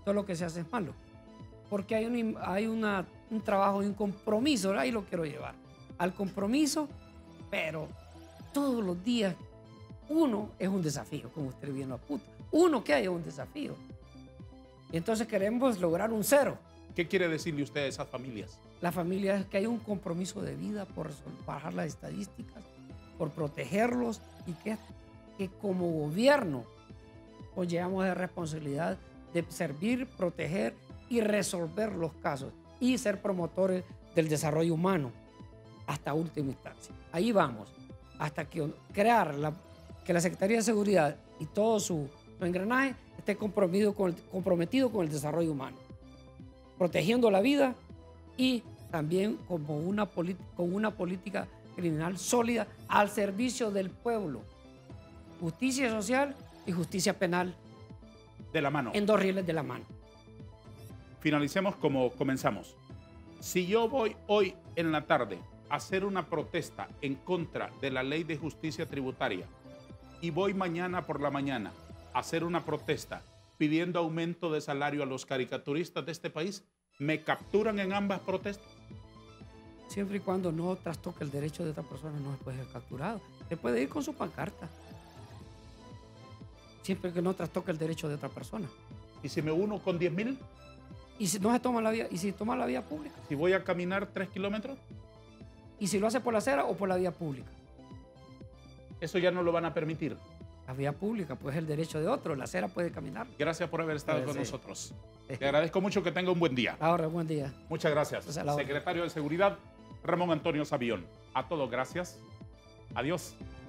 todo lo que se hace es malo. Porque hay, un, hay una, un trabajo y un compromiso, ahí lo quiero llevar, al compromiso, pero todos los días uno es un desafío, como usted bien lo apunta. Uno que hay es un desafío. Y entonces queremos lograr un cero. ¿Qué quiere decirle usted a esas familias? La familia es que hay un compromiso de vida por bajar las estadísticas, por protegerlos y que, que como gobierno pues llevamos la responsabilidad de servir, proteger y resolver los casos y ser promotores del desarrollo humano hasta última instancia. Ahí vamos, hasta que crear la, que la Secretaría de Seguridad y todo su, su engranaje esté comprometido con, el, comprometido con el desarrollo humano, protegiendo la vida y también como una con una política criminal sólida al servicio del pueblo. Justicia social y justicia penal. De la mano. En dos rieles de la mano. Finalicemos como comenzamos. Si yo voy hoy en la tarde a hacer una protesta en contra de la ley de justicia tributaria y voy mañana por la mañana a hacer una protesta pidiendo aumento de salario a los caricaturistas de este país, ¿me capturan en ambas protestas? Siempre y cuando no trastoque el derecho de otra persona, no se puede ser capturado. Se puede ir con su pancarta. Siempre que no trastoque el derecho de otra persona. ¿Y si me uno con diez mil? ¿Y si no se toma la vía, y si toma la vía pública? ¿Si voy a caminar tres kilómetros? ¿Y si lo hace por la acera o por la vía pública? Eso ya no lo van a permitir. La vía pública, pues es el derecho de otro. La acera puede caminar. Gracias por haber estado Pues, con sí. nosotros. Te agradezco mucho, que tenga un buen día. Ahora, buen día. Muchas gracias. Pues a la hora. Secretario de Seguridad, Ramón Antonio Sabión. A todos, gracias. Adiós.